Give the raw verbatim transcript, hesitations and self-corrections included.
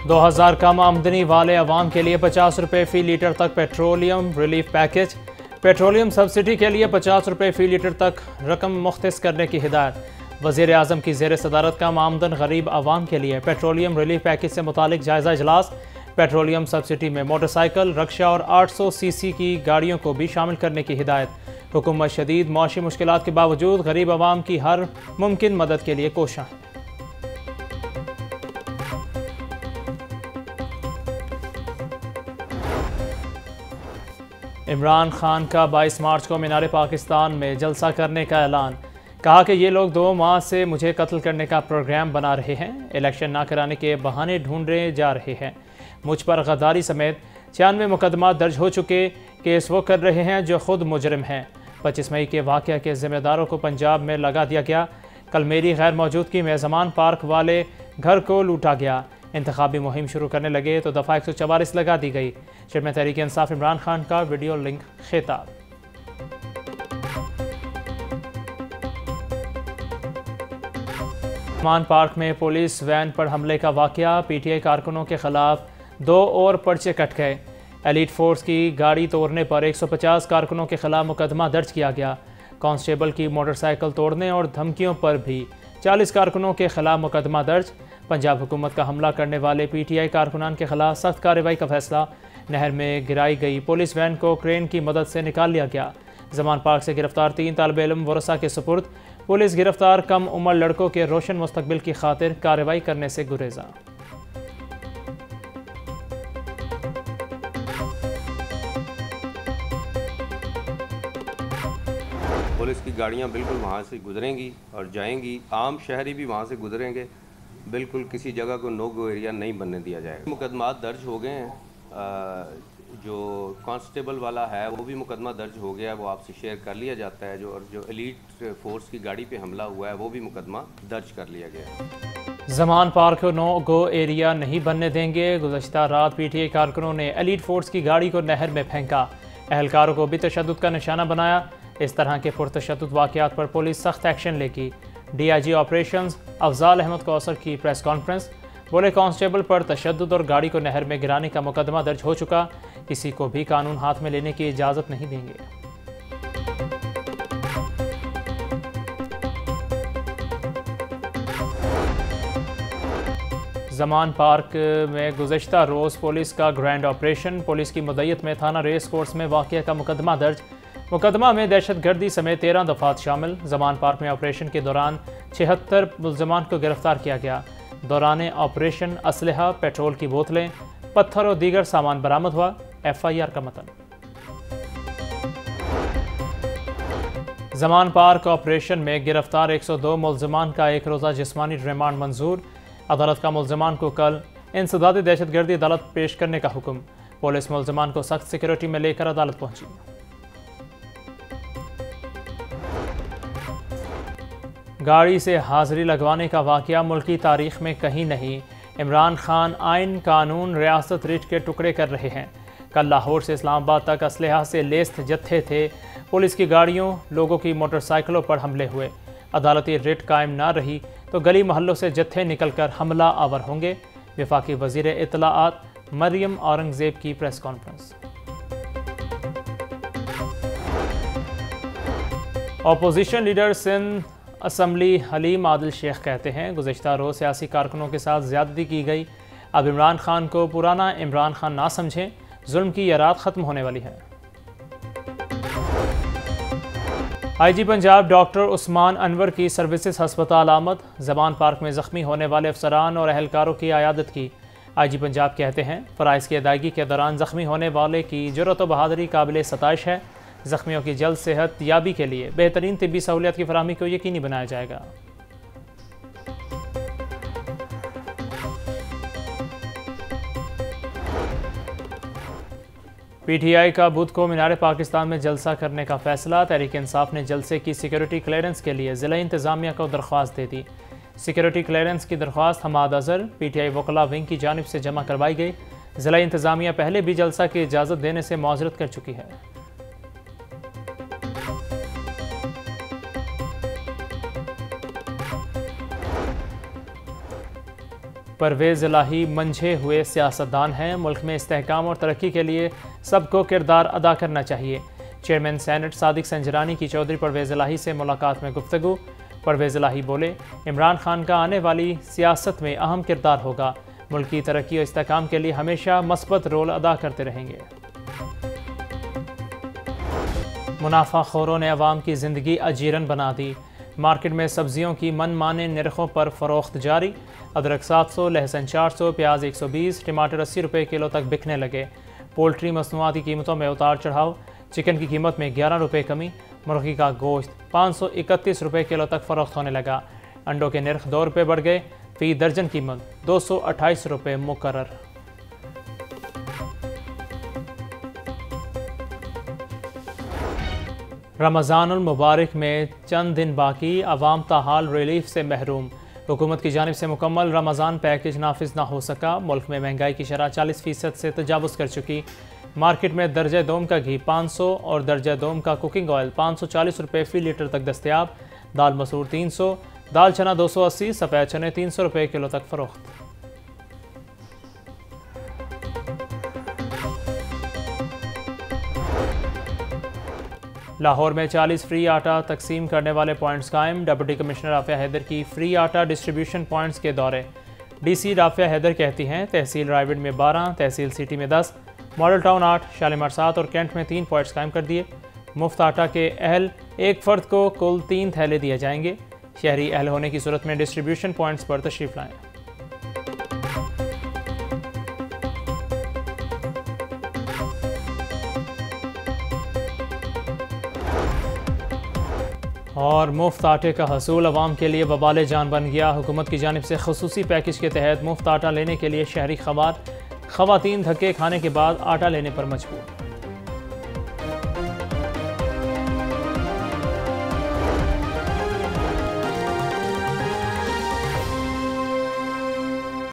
दो हज़ार कम आमदनी वाले अवाम के लिए पचास रुपये फ़ी लीटर तक petroleum relief package. Petroleum subsidy के लिए पचास रुपये फ़ी लीटर तक रकम मुख्तस करने की हिदायत। वज़ीर आज़म की ज़ेर सदारत कम आमदन गरीब अवाम के लिए पेट्रोलियम रिलीफ पैकेज से मुतालिक जायज़ा इजलास। पेट्रोलियम सब्सिडी में मोटरसाइकिल, रक्षा और आठ सौ सी सी की गाड़ियों को भी शामिल करने की हिदायत। हुकूमत शदीद मौशी मुश्किलात के बावजूद गरीब अवाम की हर मुमकिन मदद के लिए कोशां है। इमरान खान का बाईस मार्च को मीनार पाकिस्तान में जलसा करने का ऐलान। कहा कि ये लोग दो माह से मुझे कत्ल करने का प्रोग्राम बना रहे हैं, इलेक्शन ना कराने के बहाने ढूंढे जा रहे हैं। मुझ पर गद्दारी समेत छियानवे मुकदमा दर्ज हो चुके, केस वो कर रहे हैं जो खुद मुजरिम हैं। पच्चीस मई के वाक़या के ज़िम्मेदारों को पंजाब में लगा दिया गया। कल मेरी गैर मौजूदगी में ज़मान पार्क वाले घर को लूटा गया। इंतखाबी मुहिम शुरू करने लगे तो दफ़ा एक सौ चवालीस लगा दी गई। चेयरमैन तहरीक इंसाफ इमरान खान का वीडियो लिंक खिताब। ज़मान पार्क में पुलिस वैन पर हमले का वाक़या। पी टी आई कारकुनों के खिलाफ दो और पर्चे कट गए। एलीट फोर्स की गाड़ी तोड़ने पर एक सौ पचास कारकुनों के खिलाफ मुकदमा दर्ज किया गया। कांस्टेबल की मोटरसाइकिल तोड़ने और धमकियों पर भी चालीस कारकुनों के खिलाफ मुकदमा दर्ज। पंजाब हुकूमत का हमला करने वाले पी टी आई कारकुनान के खिलाफ सख्त कार्रवाई का फैसला। नहर में गिराई गई पुलिस वैन को क्रेन की मदद से निकाल लिया गया। ज़मान पार्क से गिरफ्तार तीन तालिब इल्म वरसा के सुपुर्द। पुलिस गिरफ्तार कम उम्र लड़कों के रोशन मुस्तकबिल की खातिर कार्रवाई करने से गुरेजा। पुलिस की गाड़ियां बिल्कुल वहाँ से गुजरेंगी और जाएंगी, आम शहरी भी वहाँ से गुजरेंगे। बिल्कुल किसी जगह को नो गो एरिया नहीं बनने दिया जाएगा। मुकदमात दर्ज हो गए हैं। जो कांस्टेबल वाला है वो भी मुकदमा दर्ज हो गया है, वो आपसे शेयर कर लिया जाता है। जो और जो एलीट फोर्स की गाड़ी पे हमला हुआ है वो भी मुकदमा दर्ज कर लिया गया है। ज़मान पार्क को नो गो एरिया नहीं बनने देंगे। गुज़श्ता रात पी टी आई कारकुनों ने एलीट फोर्स की गाड़ी को नहर में फेंका। अहलकारों को भी तशद्दुद का निशाना बनाया। इस तरह के पुरतशद्दुद वाक़यात पर पुलिस सख्त एक्शन लेगी। D I G operations Afzal Ahmed Kausar की प्रेस कॉन्फ्रेंस। बोले कांस्टेबल पर तशद्दुद और गाड़ी को नहर में गिराने का मुकदमा दर्ज हो चुका, किसी को भी कानून हाथ में लेने की इजाज़त नहीं देंगे। ज़मान पार्क में गुज़श्ता रोज़ पुलिस का ग्रैंड ऑपरेशन। पुलिस की मदयत में थाना रेस कोर्स में वाक़या का मुकदमा दर्ज। मुकदमा में दहशत गर्दी समेत तेरह दफात शामिल। ज़मान पार्क में ऑपरेशन के दौरान छिहत्तर मुल्ज़मान को गिरफ्तार किया गया। दौरान ऑपरेशन असलहा, पेट्रोल की बोतलें, पत्थर और दीगर सामान बरामद हुआ। एफ आई आर का मतन। ज़मान पार्क ऑपरेशन में गिरफ्तार एक सौ दो मुल्ज़मान का एक रोज़ा जिस्मानी रिमांड मंजूर। अदालत का मुल्ज़मान को कल इंसदाद दहशत गर्दी अदालत पेश करने का हुक्म। पुलिस मुल्ज़मान को सख्त सिक्योरिटी में लेकर अदालत पहुंची। गाड़ी से हाजिरी लगवाने का वाक़या मुल्की तारीख में कहीं नहीं। इमरान खान आइन कानून रियासत रिट के टुकड़े कर रहे हैं। कल लाहौर से इस्लामाबाद तक असलहा से लेस जत्थे थे। पुलिस की गाड़ियों, लोगों की मोटरसाइकिलों पर हमले हुए। अदालती रिट कायम ना रही तो गली मोहल्लों से जत्थे निकल कर हमला आवर होंगे। वफाकी वज़ीर इत्तलाआत मरियम औरंगज़ेब की press conference. Opposition leader Sindh assembly Haleem Adil Sheikh कहते हैं गुज़श्ता रोज़ सियासी कारकुनों के साथ ज़्यादती की गई। अब इमरान खान को पुराना इमरान खान ना समझें, जुल्म की ये रात ख़त्म होने वाली है। I G Punjab doctor Usman Anwar की सर्विसेज हस्पताल आमद। ज़मान पार्क में ज़ख्मी होने वाले अफसरान और अहलकारों की आयादत की। आई जी पंजाब कहते हैं फ़राइज़ की अदायगी के दौरान ज़ख्मी होने वाले की जुर्रत व बहादुरी काबिल सताइश है। ज़ख्मियों की जल्द सेहत याबी के लिए बेहतरीन तिब्बी सहूलियत की फराहमी को यकीनी बनाया जाएगा। पी टी आई का बुध को मीनार पाकिस्तान में जलसा करने का फैसला। तहरीक इंसाफ ने जलसे की सिक्योरिटी क्लियरेंस के लिए ज़िला इंतज़ामिया को दरख्वास्त दे दी। सिक्योरिटी क्लियरेंस की दरख्वास्त Hammad Azhar P T I वकला विंग की जानिब से जमा करवाई गई। ज़िला इंतज़ामिया पहले भी जलसा की इजाज़त देने से मुआज़रत कर चुकी है। परवेज़ इलाही मंझे हुए सियासतदान हैं, मुल्क में इस्तेहकाम और तरक्की के लिए सबको किरदार अदा करना चाहिए। चेयरमैन सेनेट सादिक संजरानी की चौधरी परवेज़ इलाही से मुलाकात में गुफ्तगू। परवेज़ इलाही बोले, इमरान खान का आने वाली सियासत में अहम किरदार होगा, मुल्क की तरक्की और इस्तेहकाम के लिए हमेशा मस्बत रोल अदा करते रहेंगे। मुनाफाखोरों ने अवाम की ज़िंदगी अजीरन बना दी। मार्केट में सब्जियों की मनमाने निरखों पर फ़रोख्त जारी। अदरक सात सौ, लहसुन चार सौ, प्याज एक सौ बीस, टमाटर अस्सी रुपये किलो तक बिकने लगे। पोल्ट्री मसनूआत की कीमतों में उतार चढ़ाव। चिकन की कीमत में ग्यारह रुपये कमी। मुर्गी का गोश्त पाँच सौ इकतीस रुपये किलो तक फ़रोख्त होने लगा। अंडों के नर्ख दो रुपये बढ़ गए। फ़ी दर्जन कीमत दो सौ अट्ठाईस रुपये मुकर्रर। रमज़ानुल मुबारक में चंद दिन बाकी, अवाम ताहाल रिलीफ से महरूम। हुकूमत की जानिब से मुकम्मल रमज़ान पैकेज नाफिज ना हो सका। मुल्क में महंगाई की शरह चालीस फ़ीसद से तजावुज़ कर चुकी। मार्केट में दर्जा दोम का घी पाँच सौ और दर्जा दोम का कुकिंग ऑयल पाँच सौ चालीस रुपये फ़ी लीटर तक दस्तियाब। दाल मसूर तीन सौ, दाल चना दो सौ अस्सी, सफ़ेद चने तीन सौ रुपये किलो तक फ़रोख्त। लाहौर में चालीस फ्री आटा तकसीम करने वाले पॉइंट्स कायम। डिप्टी कमिश्नर राफिया हैदर की फ्री आटा डिस्ट्रीब्यूशन पॉइंट्स के दौरे। डीसी राफिया हैदर कहती हैं, तहसील रायगढ़ में बारह, तहसील सिटी में दस, मॉडल टाउन आठ, शालीमार सात और कैंट में तीन पॉइंट्स कायम कर दिए। मुफ्त आटा के अहल एक फ़र्द को कुल तीन थैले दिए जाएंगे। शहरी अहल होने की सूरत में डिस्ट्रीब्यूशन पॉइंट्स पर तशरीफ़ लाएँ। और मुफ्त आटे का हसूल अवाम के लिए वबाल जान बन गया। हुकूमत की जानिब से खसूसी पैकेज के तहत मुफ्त आटा लेने के लिए शहरी खवात खवातीन धक्के खाने के बाद आटा लेने पर मजबूर।